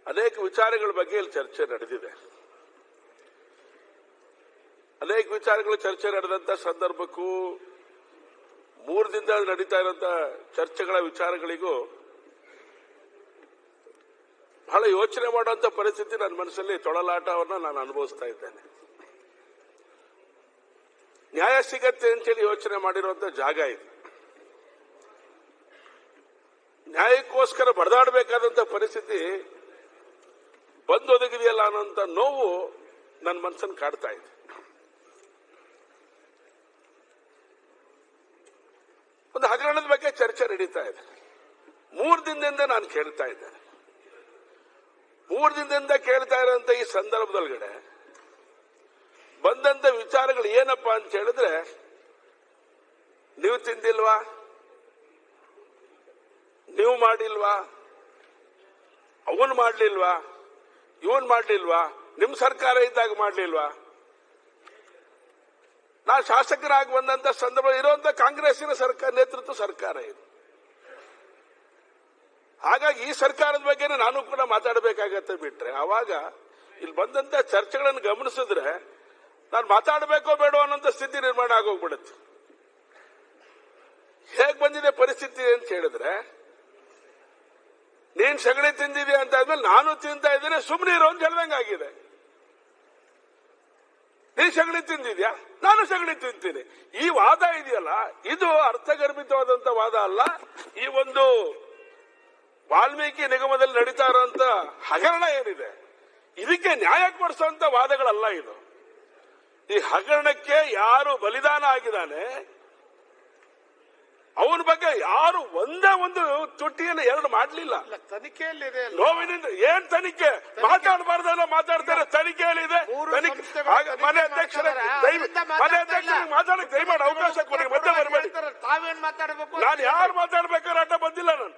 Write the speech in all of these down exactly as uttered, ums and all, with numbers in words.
ಅನೇಕ ವಿಚಾರಗಳ ಬಗ್ಗೆ ಇಲ್ಲಿ ಚರ್ಚೆ ನಡೆದಿದೆ. ಅನೇಕ ವಿಚಾರಗಳು ಚರ್ಚೆ ನಡೆದಂತ ಸಂದರ್ಭಕ್ಕೂ ಮೂರು ದಿನದಲ್ಲಿ ನಡೀತಾ ಇರುವಂತ ಚರ್ಚೆಗಳ ವಿಚಾರಗಳಿಗೂ ಬಹಳ ಯೋಚನೆ ಮಾಡುವಂತ ಪರಿಸ್ಥಿತಿ ನನ್ನ ಮನಸ್ಸಲ್ಲಿ ತೊಳಲಾಟವನ್ನು ನಾನು ಅನುಭವಿಸ್ತಾ ಇದ್ದೇನೆ. ನ್ಯಾಯ ಸಿಗತ್ತೆ ಅಂತೇಳಿ ಯೋಚನೆ ಮಾಡಿರುವಂತ ಜಾಗ ಇದು. ನ್ಯಾಯಕ್ಕೋಸ್ಕರ ಬಡದಾಡಬೇಕಾದಂತ ಪರಿಸ್ಥಿತಿ ಬಂದೊದಗಿದೆಯಲ್ಲ ಅನ್ನೋಂಥ ನೋವು ನನ್ನ ಮನಸ್ಸನ್ನು ಕಾಡ್ತಾ ಇದೆ. ಒಂದು ಹಗರಣದ ಬಗ್ಗೆ ಚರ್ಚೆ ನಡೀತಾ ಇದೆ. ಮೂರು ದಿನದಿಂದ ನಾನು ಕೇಳ್ತಾ ಇದ್ದೇನೆ. ಮೂರು ದಿನದಿಂದ ಕೇಳ್ತಾ ಇರೋಂಥ ಈ ಸಂದರ್ಭದೊಳಗಡೆ ಬಂದಂತ ವಿಚಾರಗಳು ಏನಪ್ಪಾ ಅಂತ ಹೇಳಿದ್ರೆ, ನೀವು ತಿಂದಿಲ್ವಾ, ನೀವು ಮಾಡಿಲ್ವಾ, ಅವನ್ ಮಾಡ್ಲಿಲ್ವಾ, ಇವನ್ ಮಾಡ್ಲಿಲ್ವಾ, ನಿಮ್ ಸರ್ಕಾರ ಇದ್ದಾಗ ಮಾಡ್ಲಿಲ್ವಾ. ನಾ ಶಾಸಕರಾಗಿ ಬಂದಂತ ಸಂದರ್ಭ ಇರುವಂತ ಕಾಂಗ್ರೆಸ್ಸಿನ ಸರ್ಕಾರ ನೇತೃತ್ವ ಸರ್ಕಾರ ಇದು. ಹಾಗಾಗಿ ಈ ಸರ್ಕಾರದ ಬಗ್ಗೆ ನಾನು ಕೂಡ ಮಾತಾಡಬೇಕಾಗತ್ತೆ. ಬಿಟ್ರೆ ಆವಾಗ ಇಲ್ಲಿ ಬಂದಂತ ಚರ್ಚೆಗಳನ್ನು ಗಮನಿಸಿದ್ರೆ ನಾನು ಮಾತಾಡಬೇಕೋ ಬೇಡೋ ಅನ್ನೋಂಥ ಸ್ಥಿತಿ ನಿರ್ಮಾಣ ಆಗೋಗ್ಬಿಡುತ್ತೆ. ಹೇಗ್ ಬಂದಿದೆ ಪರಿಸ್ಥಿತಿ ಅಂತ ಹೇಳಿದ್ರೆ, ನೀನ್ ಸಗಣಿ ತಿಂದಿದ್ಯಾ ಅಂತ ಆದ್ಮೇಲೆ ನಾನು ತಿಂತಾ ಇದ್ದೇನೆ, ಸುಮ್ಮನೆ ಇರೋ ಅಂತ ಹೇಳ್ದಂಗಾಗಿದೆ. ನೀ ಸಗಣಿ ತಿಂದಿದ್ಯಾ, ನಾನು ಸಗಣಿ ತಿಂತೀನಿ. ಈ ವಾದ ಇದೆಯಲ್ಲ, ಇದು ಅರ್ಥಗರ್ಭಿತವಾದಂತ ವಾದ ಅಲ್ಲ. ಈ ಒಂದು ವಾಲ್ಮೀಕಿ ನಿಗಮದಲ್ಲಿ ನಡೀತಾ ಇರುವಂತ ಹಗರಣ ಏನಿದೆ, ಇದಕ್ಕೆ ನ್ಯಾಯ ಕೊಡಿಸುವಂತ ವಾದಗಳಲ್ಲ ಇದು. ಈ ಹಗರಣಕ್ಕೆ ಯಾರು ಬಲಿದಾನ ಆಗಿದ್ದಾನೆ ಅವನ ಬಗ್ಗೆ ಯಾರು ಒಂದೇ ಒಂದು ತುಟಿಯನ್ನು ಎರಡು ಮಾಡಲಿಲ್ಲ. ತನಿಖೆಯಲ್ಲಿದೆ. ನೋವಿನಿಂದ ಏನ್ ತನಿಖೆ ಮಾತಾಡಬಾರ್ದಲ್ಲ ಮಾತಾಡ್ತಾರೆ. ತನಿಖೆಯಲ್ಲಿದೆ. ಮನೆ ಅಧ್ಯಕ್ಷರ ಮನೆ ಅಧ್ಯಕ್ಷರಿಗೆ ಮಾತಾಡಕ್ಕೆ ದಯಮಾಡಿ ಅವಕಾಶ ಕೊಡಿ. ಮಧ್ಯೆ ಬರಬೇಡಿ. ತಾವೇನ್ ಮಾತಾಡಬೇಕು? ನಾನು ಯಾರು ಮಾತಾಡ್ಬೇಕಾದ್ರೆ ಅಡ್ಡ ಬಂದಿಲ್ಲ. ನಾನು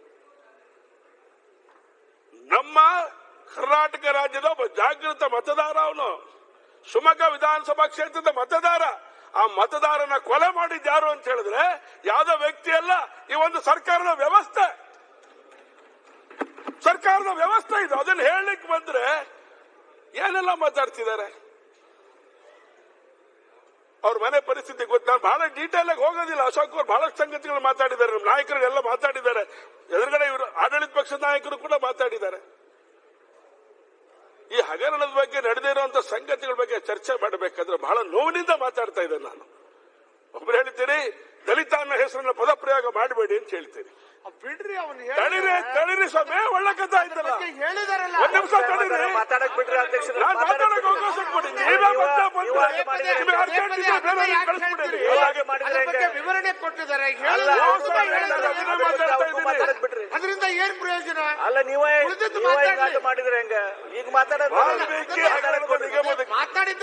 ನಮ್ಮ ಕರ್ನಾಟಕ ರಾಜ್ಯದ ಒಬ್ಬ ಜಾಗೃತ ಮತದಾರ, ಅವನು ಶಿವಮೊಗ್ಗ ವಿಧಾನಸಭಾ ಕ್ಷೇತ್ರದ ಮತದಾರ. ಆ ಮತದಾರನ ಕೊಲೆ ಮಾಡಿದ್ದು ಯಾರು ಅಂತ ಹೇಳಿದ್ರೆ ಯಾವ್ದೋ ವ್ಯಕ್ತಿ ಅಲ್ಲ, ಈ ಒಂದು ಸರ್ಕಾರದ ವ್ಯವಸ್ಥೆ. ಸರ್ಕಾರದ ವ್ಯವಸ್ಥೆ ಇದು. ಅದನ್ನ ಹೇಳಲಿಕ್ಕೆ ಬಂದ್ರೆ ಏನೆಲ್ಲ ಮಾತಾಡ್ತಿದ್ದಾರೆ. ಅವ್ರ ಮನೆ ಪರಿಸ್ಥಿತಿ ಗೊತ್ತು. ನಾನು ಬಹಳ ಡೀಟೇಲ್ ಆಗಿ ಹೋಗೋದಿಲ್ಲ. ಅಶೋಕ್ ಅವರು ಬಹಳಷ್ಟು ಸಂಗತಿಗಳು ಮಾತಾಡಿದ್ದಾರೆ. ನಮ್ಮ ನಾಯಕರು ಎಲ್ಲ ಮಾತಾಡಿದ್ದಾರೆ. ಎದುರುಗಡೆ ಇವರು ಆಡಳಿತ ಪಕ್ಷದ ನಾಯಕರು ಕೂಡ ಮಾತಾಡಿದ್ದಾರೆ. ಈ ಹಗರಣದ ಬಗ್ಗೆ ನಡೆದಿರುವಂತಹ ಸಂಗತಿಗಳ ಬಗ್ಗೆ ಚರ್ಚೆ ಮಾಡಬೇಕಾದ್ರೆ ಬಹಳ ನೋವಿನಿಂದ ಮಾತಾಡ್ತಾ ಇದ್ದೇನೆ ನಾನು. ಒಬ್ರು ಹೇಳ್ತೀನಿ, ದಲಿತ ಅನ್ನೋ ಹೆಸರನ್ನ ಪದಪ್ರಯೋಗ ಮಾಡಬೇಡಿ ಅಂತ ಹೇಳ್ತೀನಿ. ಬಿಡ್ರಿ, ಅವನು ತಳಿರಿ ತಳಿರಿ ಸ್ವಾಮಿ, ಒಳ್ಳೆ ಕಥೆ ಆಯ್ತಲ್ಲ. ಹೇಳಿದಾರಲ್ಲ, ಒಂದ್ ನಿಮಿಷ ತಳಿರಿ, ಮಾತಾಡಕ್ ಬಿಡ್ರಿ ಅಧ್ಯಕ್ಷ. ನಾನು ಮಾತಾಡಕ್ ಅವಕಾಶ ಕೊಡಿ. ವಿವರಣೆ ಕೊಟ್ಟಿದ್ದಾರೆ. ಅದರಿಂದ ಏನ್ ಪ್ರಯೋಜನ? ಅಲ್ಲ, ನೀವೇ ಮಾಡಿದ್ರೆ ಹೆಂಗ? ಈಗ ಮಾತಾಡೋದು ಮಾತಾಡಿದ್ದ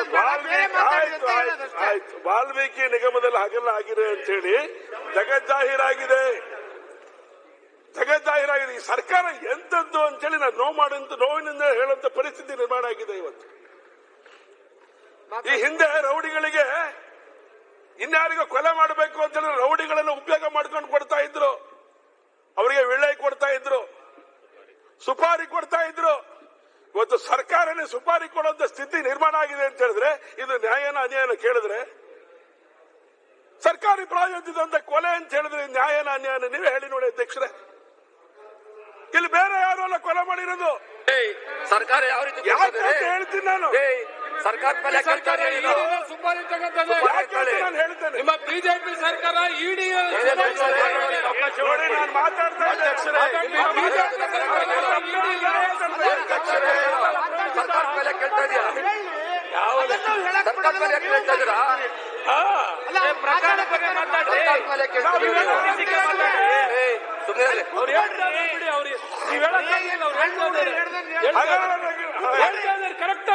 ಆಯ್ತು. ವಾಲ್ಮೀಕಿ ನಿಗಮದಲ್ಲಿ ಹಗರಣ ಆಗಿದೆ ಅಂತ ಹೇಳಿ ಜಗಜ್ಜಾಹೀರಾಗಿದೆ. ಜಗಜ್ಜಾಹೀರಾಗಿದೆ. ಈ ಸರ್ಕಾರ ಎಂತದ್ದು ಅಂತೇಳಿ ನಾನು ನೋವು ಮಾಡಂತ ನೋವಿನಿಂದ ಹೇಳುವಂತ ಪರಿಸ್ಥಿತಿ ನಿರ್ಮಾಣ ಆಗಿದೆ ಇವತ್ತು. ಈ ಹಿಂದೆ ರೌಡಿಗಳಿಗೆ ಇನ್ಯಾರಿಗೂ ಕೊಲೆ ಮಾಡಬೇಕು ಅಂತ ಹೇಳಿ ರೌಡಿಗಳನ್ನು ಉಪಯೋಗ ಮಾಡ್ಕೊಂಡು ಕೊಡ್ತಾ ಇದ್ರು. ಅವರಿಗೆ ವಿಳ್ಳೆ ಕೊಡ್ತಾ ಇದ್ರು, ಸುಪಾರಿ ಕೊಡ್ತಾ ಇದ್ರು. ಇವತ್ತು ಸರ್ಕಾರನೇ ಸುಪಾರಿ ಕೊಡುವಂತ ಸ್ಥಿತಿ ನಿರ್ಮಾಣ ಆಗಿದೆ ಅಂತ ಹೇಳಿದ್ರೆ ಇದು ನ್ಯಾಯನ ಅನ್ಯಾಯನ ಕೇಳಿದ್ರೆ, ಸರ್ಕಾರಿ ಪ್ರಾಯೋಜಿತ ಕೊಲೆ ಅಂತ ಹೇಳಿದ್ರೆ ನ್ಯಾಯನ ಅನ್ಯಾಯನ ನೀವೇ ಹೇಳಿ ನೋಡಿ ಅಧ್ಯಕ್ಷರೇ. ಇಲ್ಲಿ ಬೇರೆ ಯಾರು ಅಲ್ಲ ಕೊಲೆ ಮಾಡಿರೋದು. ಸರ್ಕಾರ ಯಾವ ರೀತಿ ಹೇಳ್ತೀನಿ ನಾನು. ಸರ್ಕಾರ ಸುಪಾರಿ ತಗೊಂಡು ನಾನು ಹೇಳ್ತೇನೆ. ನಿಮ್ಮ ಬಿಜೆಪಿ ಸರ್ಕಾರ ಇಡಿ ನೋಡಿ, ನಾನು ಮಾತಾಡ್ತಾ ಇದ್ದೆ. ಸರ್ಕಾರ ಮೇಲೆ ಕೇಳ್ತಾ ಇದೆಯಾ? ಯಾವ ಸರ್ಕಾರ ಮೇಲೆ ಕೇಳ್ತಾ ಇದ್ದೀರಾ? ಕರೆಕ್ಟ್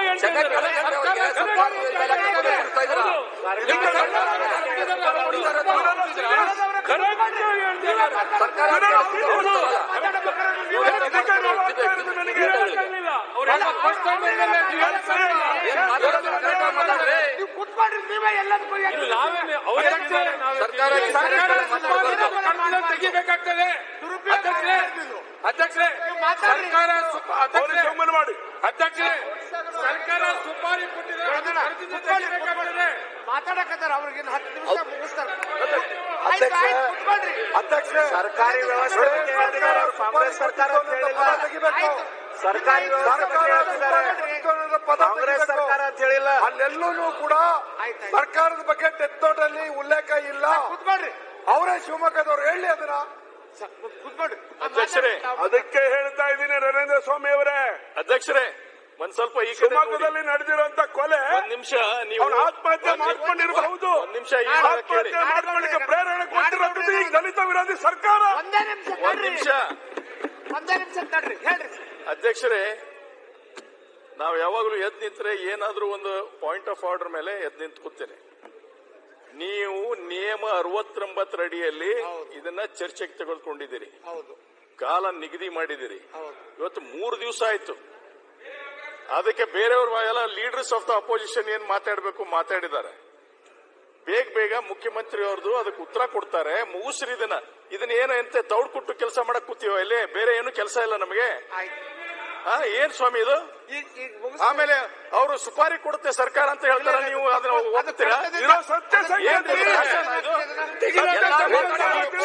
ತೆಗಿಬೇಕಾಗ್ತದೆ. ಅಧ್ಯಕ್ಷರೇ ಮಾತಾಡ್ರಿ. ಸರ್ಕಾರ ಸುಪ- ಅಧ್ಯಕ್ಷರೇ ಸುಮ್ಮನೆ ಮಾಡಿ. ಅಧ್ಯಕ್ಷರೇ ಸರ್ಕಾರ ಸುಪಾರಿ ಕೊಟ್ಟಿದ್ದಾರೆ ಅದನ್ನ ಖರ್ಚಿನಿಂದ ತೆಗಿಬೇಕಾಗ್ತದೆ. ಮಾತಾಡಕತ್ತಾರ ಅವ್ರಿಗೆ ಇನ್ನು ಹತ್ತು ನಿಮಿಷ ಮುಗಿಸ್ತಾರ. ಅಧ್ಯಕ್ಷ ಕುತ್ಕೊಳ್ರಿ. ಅಧ್ಯಕ್ಷ ಸರ್ಕಾರಿ ವ್ಯವಸ್ಥೆ ಬಗ್ಗೆ ಹೇಳ್ತಿದ್ದಾರೆ. ಕಾಂಗ್ರೆಸ್ ಸರ್ಕಾರ ಅಂತ ಹೇಳಿಲ್ಲ. ಸರ್ಕಾರಿ ವ್ಯವಸ್ಥೆ ಬಗ್ಗೆ ಹೇಳ್ತಿದ್ದಾರೆ. ಕಾಂಗ್ರೆಸ್ ಸರ್ಕಾರ ಅಂತ ಹೇಳಿಲ್ಲ. ಅಲ್ಲೆಲ್ಲೂ ಕೂಡ ಆಯ್ತು. ಸರ್ಕಾರದ ಬಗ್ಗೆ ಡೆತ್ ನೋಟ್ ಅಲ್ಲಿ ಉಲ್ಲೇಖ ಇಲ್ಲ. ಕುತ್ಕೊಳ್ರಿ. ಅವರೇ ಶಿವಮೊಗ್ಗದವ್ರು ಹೇಳಿ ಅದನ್ನ. ಸ- ಕುತ್ಕೊಳ್ರಿ. ಅಧ್ಯಕ್ಷರೇ, ಅದಕ್ಕೆ ಹೇಳ್ತಾ ಇದ್ದೀನಿ ನರೇಂದ್ರ ಸ್ವಾಮಿ ಅವರೇ, ಅಧ್ಯಕ್ಷರೇ ಒಂದ್ ಸ್ವಲ್ಪ ಈ ಕಡೆ ನೋಡಿ. ಶಿವಮೊಗ್ಗದಲ್ಲಿ ನಡೆದಿರುವಂತ ಕೊಲೆ ಒಂದ್ ನಿಮಿಷ ನೀವು ಅವನು ಆತ್ಮಹತ್ಯೆ ಮಾಡ್ಕೊಂಡಿರಬಹುದು. ಒಂದ್ ನಿಮಿಷ ಈ ಮಾತು ಕೇಳಿ. ಆತ್ಮಹತ್ಯೆ ಮಾಡ್ಕೊಳ್ಳಿಕ್ಕೆ ಪ್ರೇರಣೆ ಕೊಟ್ಟಿರೋದು ಈ ದಲಿತ ವಿರೋಧಿ ಸರ್ಕಾರ. ಒಂದೇ ನಿಮಿಷ ಒಂದ್ ತಡ್ರಿ. ನಿಮಿಷ ಒಂದೇ ನಿಮಿಷ ತಡ್ರಿ. ಹೇಳ್ರಿ. ಅಧ್ಯಕ್ಷರೇ, ನಾವು ಯಾವಾಗಲೂ ಎದ್ ನಿಂತ್ರೆ ಏನಾದ್ರೂ ಒಂದು ಪಾಯಿಂಟ್ ಆಫ್ ಆರ್ಡರ್ ಮೇಲೆ ಎದ್ ನಿಂತು ಕೂತೇನೆ. ನೀವು ನಿಯಮ ಅರವತ್ತೊಂಬತ್ತರ ಅಡಿಯಲ್ಲಿ ಇದನ್ನ ಚರ್ಚೆಗೆ ತೆಗೆದುಕೊಂಡಿದ್ದೀರಿ, ಹೌದು ಕಾಲ ನಿಗದಿ ಮಾಡಿದಿರಿ. ಹೌದು. ಇವತ್ತು ಮೂರು ದಿವಸ ಆಯ್ತು. ಅದಕ್ಕೆ ಬೇರೆಯವರು ಎಲ್ಲ ಲೀಡರ್ಸ್ ಆಫ್ ದ ಅಪೋಸಿಷನ್ ಏನ್ ಮಾತಾಡಬೇಕು ಮಾತಾಡಿದ್ದಾರೆ. ಬೇಗ ಬೇಗ ಮುಖ್ಯಮಂತ್ರಿ ಅವ್ರದ್ದು ಅದಕ್ಕೆ ಉತ್ತರ ಕೊಡ್ತಾರೆ. ಮುಗಿಸ್ರಿ ಇದನ್ನ. ಇದನ್ನ ಏನು ಎಂತ ದೌಡ್ ಕೊಟ್ಟು ಕೆಲಸ ಮಾಡಕ್ ಕೂತೀವ ಇಲ್ಲಿ? ಬೇರೆ ಏನು ಕೆಲಸ ಇಲ್ಲ ನಮಗೆ. ಆಯ್ತು. ಹಾ, ಏನ್ ಸ್ವಾಮಿ ಇದು? ಈಗ ಈಗ ಮುಗಿಸ್ ಆಮೇಲೆ ಅವರು ಸುಪಾರಿ ಕೊಡುತ್ತೆ ಸರ್ಕಾರ ಅಂತ ಹೇಳ್ತಾರೆ, ನೀವು ಅದನ್ನ ಒಪ್ತೀರಾ? ಇರೋ ಸತ್ಯ ಸಂಗತಿ. ಏನ್ರಿ ಇದು ಭಾಷಣ ಇದು? ಎಲ್ಲ ಮಾತಾಡೋದು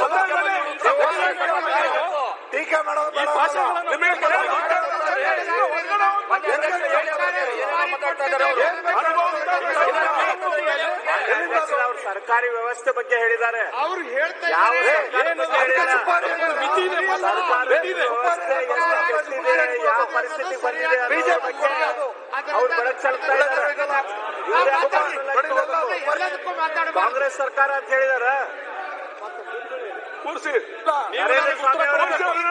ಟೀಕೆ ಮಾಡೋದು ಈ ಬೇಡ. ಭಾಷೆಗಳನ್ನು ನಿಮಗೆ ಅವ್ರು ಸರ್ಕಾರಿ ವ್ಯವಸ್ಥೆ ಬಗ್ಗೆ ಹೇಳಿದ್ದಾರೆ. ಅವ್ರು ಹೇಳ್ತಾ ಯಾವ ಇದ್ದಾರೆ. ಸರ್ಕಾರದ ಬಗ್ಗೆ ಹೇಳಿಲ್ಲ. ಮಿತಿ ಇದೆ, ಸರ್ಕಾರದ ಮಿತಿ ಇದೆ. ವ್ಯವಸ್ಥೆ ಎಷ್ಟು ಕೆಟ್ಟಿದೆ, ಯಾವ ಪರಿಸ್ಥಿತಿ ಬಂದಿದೆ ಅನ್ನೋದ್ರ ಬಗ್ಗೆ ಅವ್ರು ಬೆಳಕು ಚೆಲ್ತಾ ಇದ್ದಾರೆ. ಇವ್ರು ಯಾಕೆ ಎಲ್ಲದಕ್ಕೂ ಮಾತಾಡಬಾರ್ದು. ಕಾಂಗ್ರೆಸ್ ಸರ್ಕಾರ ಅಂತ ಹೇಳಿದಾರ. ಕೂರಿಸಿ ನರೇಂದ್ರ ಸ್ವಾಮಿ ಅವರ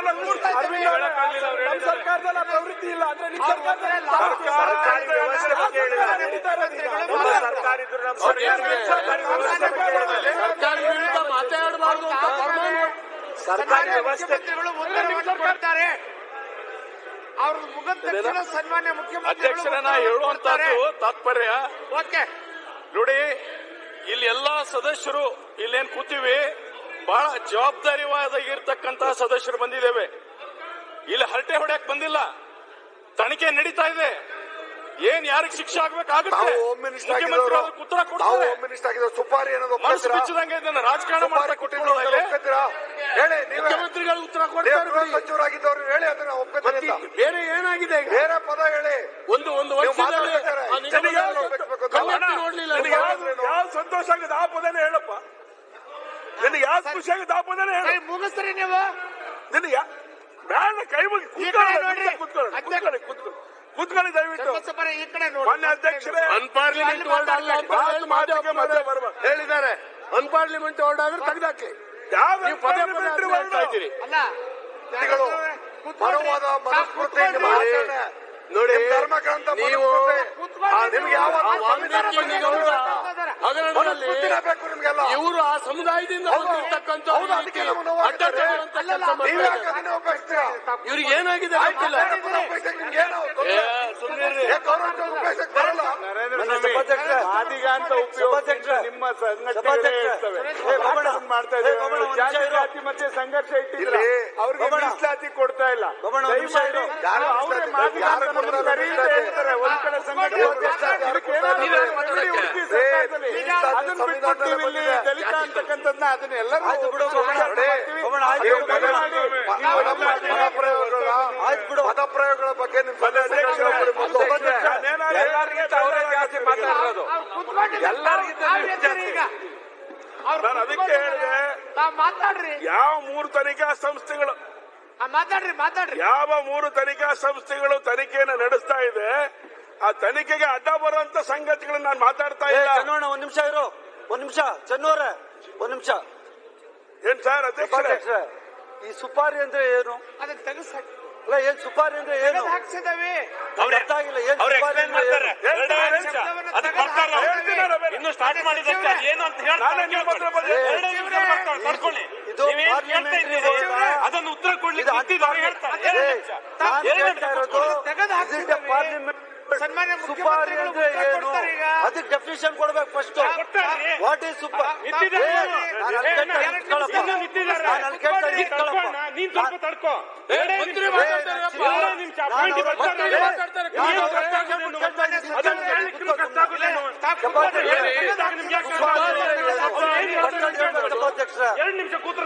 ಸರ್ಕಾರದಲ್ಲಿ ಪ್ರವೃತ್ತಿ ಇಲ್ಲ ಅಂದ್ರೆ ನಿಮ್ಮ ಸರ್ಕಾರದಲ್ಲಿ ಸರ್ಕಾರಿ ವ್ಯವಸ್ಥೆ ಬಗ್ಗೆ ಹೇಳಿದ್ದಾರೆ. ನಮ್ಮ ಸರ್ಕಾರ ಇದ್ರು ನಮ್ಮ ಸರ್ಕಾರ ಸರ್ಕಾರಿ ವ್ಯವಸ್ಥೆ ಬಗ್ಗೆ ಹೇಳಿದ್ದಾರೆ. ಸರ್ಕಾರಿ ವಿರುದ್ಧ ಮಾತಾಡಬಾರ್ದು ಅಂತ ಫರ್ಮಾನು. ಸರ್ಕಾರಿ ವ್ಯವಸ್ಥೆ ಮುಖ್ಯಮಂತ್ರಿಗಳು ಉತ್ತರವನ್ನು ಕೊಡ್ತಾರೆ. ಅವ್ರ ಮುಖದ ತಕ್ಷಣ ಸನ್ಮಾನ್ಯ ಮುಖ್ಯಮಂತ್ರಿಗಳು ಅಧ್ಯಕ್ಷರನ್ನ ಹೇಳುವಂತದ್ದು ತಾತ್ಪರ್ಯ. ಓಕೆ. ನೋಡಿ, ಇಲ್ಲಿ ಎಲ್ಲಾ ಸದಸ್ಯರು ಇಲ್ಲೇನ್ ಕೂತೀವಿ, ಬಹಳ ಜವಾಬ್ದಾರಿಯಾಗಿರ್ತಕ್ಕಂತಹ ಸದಸ್ಯರು ಬಂದಿದ್ದೇವೆ. ಇಲ್ಲಿ ಹರಟೆ ಹೊಡೆಯಕ್ ಬಂದಿಲ್ಲ. ತನಿಖೆ ನಡೀತಾ ಇದೆ. ಏನ್ ಯಾರಿಗೆ ಶಿಕ್ಷೆ ಆಗ್ಬೇಕಾಗುತ್ತೆ? ತಾವು ಹೋಮ್ ಮಿನಿಸ್ಟರ್ ಮುಖ್ಯಮಂತ್ರಿ ಆಗಿದ್ದವರು, ಅದಕ್ಕೆ ಉತ್ತರ ತಾವು ಕೊಡ್ತಾರೆ. ಹೋಮ್ ಮಿನಿಸ್ಟರ್ ಆಗಿದ್ರು ಸುಪಾರಿ ಅನ್ನೋದು ಮನಸ್ಸು ಒಪ್ಕೊತೀರಾ? ಬಿಚ್ಚದಂಗೆ ಇದನ್ನ ರಾಜಕಾರಣ ಸುಪಾರಿ ಮಾಡ್ತಾ ಕೊಟ್ಟಿದ್ರು ಅಂತ ಕೂತ್ಕೊಳ್ಳೋದು ಒಪ್ಕೊತೀರಾ? ಹೇಳಿ, ನೀವೇ ಮುಖ್ಯಮಂತ್ರಿಗಳು ಉತ್ತರ ನೀವು ಕೊಡ್ತಾರೆ. ಗೃಹ ಸಚಿವರಾಗಿದ್ದವ್ರು ಹೇಳಿ ಅದನ್ನ ಒಪ್ಕೊತೀರಿ ಅಂತ. ಬೇರೆ ಏನಾಗಿದೆ ಈಗ? ಬೇರೆ ಪದ ಹೇಳಿ. ಒಂದು ಒಂದು ನೀವು ವರ್ಷದಲ್ಲಿ ಮಾತಾಡ್ಬೇಕಾರೆ ಆ ನಿಗಮದಲ್ಲಿ ಜನಗಳು ಒಪ್ಬೇಕು ಅಂತ. ಕಣ್ಣೆತ್ತಿ ನೋಡ್ಲಿಲ್ಲ ನಿನಗೆ ನೀವು. ಯಾವ್ದು ಯಾವ್ದು ಸಂತೋಷ ಆಗಿದೆ ಆ ಪದನೇ ಹೇಳಪ್ಪ. ನಿನಗೆ ಯಾವ್ದು ಖುಷಿ ಆಗಿದೆ ಆ ಪದನೇ ಹೇಳು. ಸರಿ, ಮುಗಿಸ್ರಿ ನೀವು. ನಿನಗೆ ಯಾ- ಬೇಡ ಕೈ ಮುಗಿ ಈ ಕಡೆ ನೋಡ್ರಿ. ಕೂತ್ಕೊಳ್ಳಿ ಕೂತ್ಕೊಳ್ಳಿ ಕೂತ್ಕೊಳ್ಳಿ ಕೂತ್ಕೊಳ್ಳಿ ದಯವಿಟ್ಟು. ಧರ್ಮಸಭೆ ಈ ಕಡೆ ನೋಡಿ. ಮಾನ್ಯ ಅಧ್ಯಕ್ಷರೇ, ಅನ್ಪಾರ್ಲಿಮೆಂಟ್ ವರ್ಡ್ ಅಲ್ಲ ಅಂತ ಹೇಳಿ ಮಾತಿಗೆ ಮಧ್ಯೆ ಬರ್ಬಾರ್ದು. ಹೇಳಿದ್ದಾರೆ. ಅನ್ಪಾರ್ಲಿಮೆಂಟ್ ವರ್ಡ್ ಆದ್ರೆ ತೆಗೆದಾಕಿ. ಯಾವ ನೀವು ಪದೇ ಪದೇ ಅದನ್ನ ಹೇಳ್ತಾ ಇದ್ದೀರಿ. ಅಲ್ಲ ವ್ಯಕ್ತಿಗಳು ಮನೋವಾದ ಮನಸ್ಫೂರ್ತಿ ನಿಮ್ಮ ಆಚರಣೆ ನೋಡಿ, ನಿಮ್ಮ ಧರ್ಮ ಗ್ರಂಥ ನೀವು ಮನುಸ್ಮೃತಿ. ಆ, ನಿಮ್ಗೆ ಯಾವ ಆ ವಾಲ್ಮೀಕಿ ನಿಗಮದ ಹಗರಣದಲ್ಲಿ ಮನುಸ್ಮೃತಿನೇ ಬೇಕು ನಿಮ್ಗೆಲ್ಲ. ಇವರು ಆ ಸಮುದಾಯದಿಂದ ಹೌದು. ಹೊಂದಿರ್ತಕ್ಕಂಥ ಹೌದು, ಅದಕ್ಕೆ ನಮ್ಗೆ ನೋವಾಗ್ತದೆ. ಅಡ್ಡ ತಗೊಳ್ಳುವಂತ ಕೆಲಸ ನೀವು ಮಾಡ್ತಾ ಯಾಕೆ ಇದ್ದಾರೆ. ಅದನ್ನೇ ಉಪಯೋಗಿಸ್ತೀರಾ? ಇವ್ರಿಗೆ ಏನಾಗಿದೆ ಗೊತ್ತಿಲ್ಲ. ಬೇರೆ ಪದ ಉಪಯೋಗಿಸಕ್ಕೆ ನಿಮ್ಗೆ ಏನು ತೊಂದ್ರೆ? ಏ, ಸುಮ್ನಿರ್ರಿ. ಏ, ಗೌರವ ಉಪಯೋಗಿಸಕ್ಕೆ ಬರಲ್ಲ. ಆದಿಗ ಅಂತ ಉಪಯೋಗಿಸಿ ನಿಮ್ಮ ಸಂಘಟನೆಗಳೇ ಇರ್ತವೆ. ಮಾಡ್ತಾ ಇದ್ದಾರೆ. ಜಾತಿ ಜಾತಿ ಮಧ್ಯೆ ಸಂಘರ್ಷ ಇಟ್ಟಿದ್ರೆ ಇಲ್ಲಿ ಅವ್ರಿಗೆ ಮೀಸಲಾತಿ ಕೊಡ್ತಾ ಇಲ್ಲ. ದಯಮಾಡಿ ಯಾರು ಅವರೇ ಮೀಸಲಾತಿ ಮಾತಿಗೆ ಯಾರು ಅಂತ ನಮ್ಗೆ ಕೊಡ್ತಾರೆ? ಕರೀತಾ ಹೇಳ್ತಾರೆ. ಒಂದ್ ಕಡೆ ಸಂಘಟನೆ ಇದಕ್ಕೆ ಏನಾದ್ರು ನೀವೇ ಬಿಡಿ ಉಡುಪಿ ಸರ್ಕಾರದಲ್ಲಿ ಅದನ್ನ ಬಿಟ್ಬಿಟ್ಟು ಇಲ್ಲಿ ದಲಿತ ಅಂತಕ್ಕಂಥದ್ನ ಅದನ್ನ ಎಲ್ಲರೂ ಪದಪ್ರಯೋಗಗಳ ಬಗ್ಗೆ ನಿಮ್ಮ ಎಲ್ಲರಿಗಿಂತ ಅವರೇ ಜಾಸ್ತಿ ಮಾತಾಡಿರೋದು. ಎಲ್ಲರಿಗಿಂತ ನೀವು ಜಾಸ್ತಿ. ನಾನು ಅದಕ್ಕೆ ಹೇಳಿದೆ, ತಾವ್ ಮಾತಾಡ್ರಿ. ಯಾವ ಮೂರು ತನಿಖಾ ಸಂಸ್ಥೆಗಳು ಆ, ಮಾತಾಡ್ರಿ ಮಾತಾಡ್ರಿ. ಯಾವ ಮೂರು ತನಿಖಾ ಸಂಸ್ಥೆಗಳು ತನಿಖೆಯನ್ನು ನಡೆಸ್ತಾ ಇದೆ ಆ ತನಿಖೆಗೆ ಅಡ್ಡ ಬರುವಂತ ಸಂಗತಿಗಳನ್ನ ನಾನು ಮಾತಾಡ್ತಾ ಇಲ್ಲ. ಚನ್ನೋಣ ಒಂದ್ ನಿಮಿಷ ಇರು, ಒಂದ್ ನಿಮಿಷ ಚನ್ನೋರ ಒಂದ್ ನಿಮಿಷ. ಏನ್ ಸರ್ ಅಧ್ಯಕ್ಷರೇ, ಈ ಸುಪಾರಿ ಅಂದ್ರೆ ಏನು? ಅದನ್ನ ತೆಗೆಸ್ ಅಲ್ಲ, ಏನ್ ಸುಪಾರಿ ಅಂದ್ರೆ ಏನು ಹಾಕ್ಸಿದವಿ. ಅವ್ರಿಗೆ ಅರ್ಥ ಆಗಿಲ್ಲ. ಏನ್ ಸುಪಾರಿ ಅಂದ್ರೆ ಏನು? ಇನ್ನು ಸ್ಟಾರ್ಟ್ ಮಾಡಿದ್ದಕ್ಕೆ ಏನು ಅಂತ ಹೇಳ್ತಾರೆ. ಇದು ಪಾರ್ಲಿಮೆಂಟರಿ ಅದನ್ನು ಉತ್ತರ ಕೊಡ್ಲಿಕ್ಕೆ ನಾನ್ ಕೇಳ್ತಾ ಇರೋದು ಹಾಕ್ತಿದ್ದೀವಿ. ಪಾರ್ಲಿಮೆಂಟ್ ಸನ್ಮಾನ್ಯ ಸುಪಾರಿ ಮುಖ್ಯಮಂತ್ರಿಗಳು ಅಂದ್ರೆ ಉತ್ತರ ಏನು ಕೊಡ್ತಾರೆ ಈಗ. ಅದಕ್ಕೆ ಡೆಫಿನೇಷನ್ ಕೊಡ್ಬೇಕು ಫಸ್ಟ್. ಕೊಡ್ತಾರೆ. ವಾಟ್ ಈಸ್ ಸುಪಾರಿ? ನಾನು ಅಲ್ಲಿ ಕೇಳ್ತಾ ಇಟ್ಕೊಳ್ಳಪ್ಪ. ನಾನು ಅಲ್ಲಿ ಕೇಳ್ತಾ ಇಟ್ಕೊಳ್ಳಪ್ಪ. ನೀನ್ ಸ್ವಲ್ಪ ತಡ್ಕೋ. ಮಂತ್ರಿ ಮಾತಾಡ್ತಾರಪ್ಪ. ಎರಡೇ ನಿಮಿಷ ಅಪಾಯಿಂಟ್ ಬರ್ತಾರೆ. ಮಂತ್ರಿ ಮಾತಾಡ್ತಾರೆ. ನೀವು ಕಷ್ಟ ಆಗೋದೇನು? ಅದನ್ನ ಕೇಳಲಿಕ್ಕೂ ಕಷ್ಟ ಆಗೋದೇನು? ಎರಡು ನಿಮಿಷ ಕೂತ್ರೆ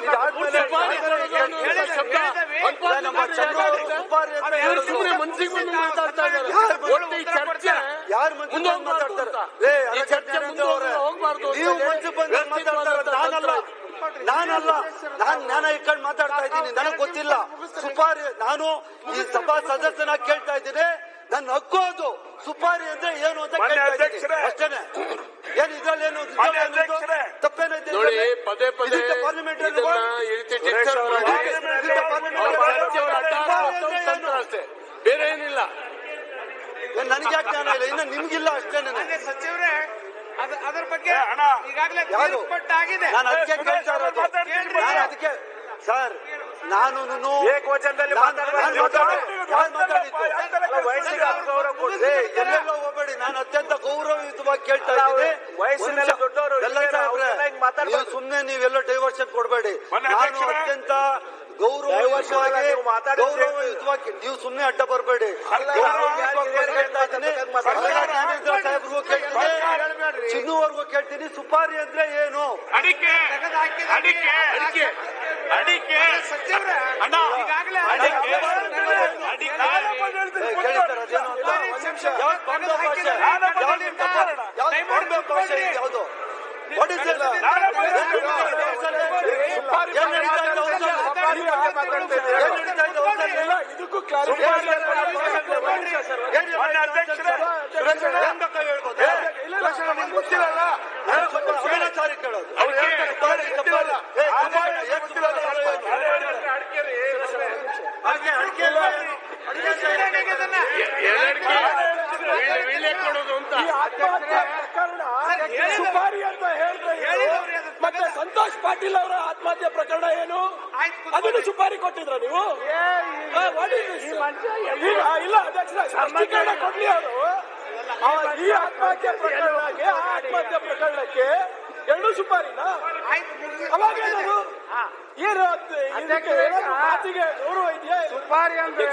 ಮಂತ್ರಿ ಮಾತಾಡ್ತಾ ಇದ್ದಾರೆ. ಒಟ್ಟು ಈ ಚರ್ಚೆ ಯಾರು ಮಂತ್ರಿ ಮಾತಾಡ್ತಾರೆ? ನೀವು ಮಂತ್ರಿ ಬಂದು ಮಾತಾಡ್ತಾರೆ. ನಾನಲ್ಲ ನಾನಲ್ಲ ನಾನ್ ಜ್ಞಾನ ಇಟ್ಕೊಂಡು ಮಾತಾಡ್ತಾ ಇದ್ದೀನಿ. ನನಗೆ ಗೊತ್ತಿಲ್ಲ ಸುಪಾರಿ. ನಾನು ಈ ಸಭಾ ಸದಸ್ಯನ ಕೇಳ್ತಾ ಇದ್ದೀನಿ. ನನ್ನ ಹಕ್ಕು ಅದು. ಸುಪಾರಿ ಅಂದ್ರೆ ಏನು ಅಂತ ಕೇಳ್ತಾ ಇದ್ದೀನಿ ಅಷ್ಟೇನೆ. ಏನ್ ಇದ್ರಲ್ಲಿ ಏನು ತಪ್ಪೇನೈತೆ? ನೋಡಿ, ಪದೇ ಪದೇ ಪಾರ್ಲಿಮೆಂಟ್ ಅಷ್ಟೇ, ಬೇರೆ ಏನಿಲ್ಲ. ನನಗೆ ಯಾಕೆ ಜ್ಞಾನ ಇಲ್ಲ? ಇನ್ನು ನಿಮ್ಗಿಲ್ಲ ಅಷ್ಟೇನೆ. ಸಚಿವರೇ ಅದರ ಬಗ್ಗೆ ಈಗಾಗಲೇ ಯಾರು? ಆಗಿದೆ. ನಾನು ಅದಕ್ಕೆ ಕೇಳ್ತಾ ಇರೋದು. ನಾನು ಅದಕ್ಕೆ ಸರ್ ನಾನು ಏಕವಚನದಲ್ಲಿ ಎಲ್ಲೆಲ್ಲೋ ಹೋಗ್ಬೇಡಿ. ನಾನು ಅತ್ಯಂತ ಗೌರವಯುತವಾಗಿ ಕೇಳ್ತಾ ಇದ್ದೀನಿ. ವಯಸ್ಸಿನಲ್ಲಿ ದೊಡ್ಡವರು ನೀವು ಸುಮ್ನೆ ನೀವೆಲ್ಲ ಡೈವರ್ಷನ್ ಕೊಡಬೇಡಿ. ನಾನು ಅತ್ಯಂತ ಗೌರವಯುತವಾಗಿ ಗೌರವಯುತವಾಗಿ ನೀವು ಸುಮ್ನೆ ಅಡ್ಡ ಬರಬೇಡಿ. ಜ್ಞಾನೇಂದ್ರ ಸಾಹೇಬ್ರಿಗೂ ಕೇಳ್ತೀನಿ, ಚಿನ್ನುವರೆಗೂ ಕೇಳ್ತೀನಿ. ಸುಪಾರಿ ಅಂದ್ರೆ ಏನು? ಅಡಿಕೆ ಅಡಿಕೆ ಅಡಿಕೆ ಅಡಿಕೆ ಸಚಿವರೇ ಈಗಾಗಲೇ ಕೇಳಿದ್ದಾರೆ ಅದೇನು ಅಂತ. ಯಾವ್ದು ಬಾಂಬೆ ಭಾಷೆ? ಯಾವ್ದು ಬಾಂಬೆ ಭಾಷೆ? ಯಾವುದು? What is it? ಏನ್ ನಡೀತಾ ಇದೆ ಹೌಸಲ್ಲಿ? ಏನ್ ನಡೀತಾ ಇದೆ ಹೌಸಲ್ಲಿ? ಇದಕ್ಕೂ ಏನ್ ಬೇಕಾ ಹೇಳ್ಬೋದು? ಅವಿನಾಚಾರಿ ಕೇಳೋದು. ಅಡಿಕೆ ಇಲ್ಲ ಏನು? ಕೊಡೋದು ಅಂತ ಸುಪಾರಿ ಅಂತ ಹೇಳಿದ್ರೆ ಮತ್ತೆ ಸಂತೋಷ್ ಪಾಟೀಲ್ ಅವರ ಆತ್ಮಹತ್ಯೆ ಪ್ರಕರಣ ಏನು? ಅದನ್ನು ಸುಪಾರಿ ಕೊಟ್ಟಿದ್ರ ನೀವು? ಇಲ್ಲ ಅಧ್ಯಕ್ಷ, ಸ್ಪಷ್ಟೀಕರಣ ಕೊಡ್ಲಿ ಅವರು. ಈ ಆತ್ಮಹತ್ಯೆ ಪ್ರಕರಣಕ್ಕೆ ಆತ್ಮಹತ್ಯೆ ಪ್ರಕರಣಕ್ಕೆ ಎರಡು ಸುಪಾರಿನಾ? ಅವಾಗ ಏನದು? ಏನು ಮಾತಿಗೆ ಗೌರವ ಇದೆಯಾ? ಸುಪಾರಿ ಅಂದ್ರೆ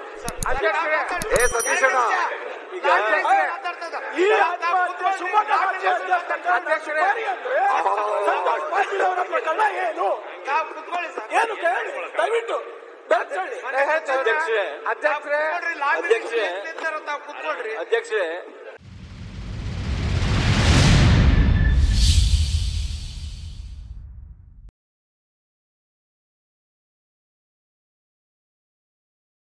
ಏ ಸತೀಶಣ್ಣ, ಈಗ ಈ ಆತ್ಮಹತ್ಯೆ ಸುಮಲತಾ ಸುಪಾರಿ ಅಂದ್ರೆ ಸಂತೋಷ್ ಪಾಟೀಲ್ ಅವರ ಪ್ರಕರಣ ಏನು? ಕುತ್ಕೊಳ್ಳಿ ಸರ್. ಏನು ಕೇಳಿ ದಯವಿಟ್ಟು ಅಧ್ಯಕ್ಷರೇ ಅಧ್ಯಕ್ಷರೇ ಅಧ್ಯಕ್ಷರೇ ಅಧ್ಯಕ್ಷರೇ ಕುತ್ಕೊಳ್ರಿ. ಅಧ್ಯಕ್ಷರೇ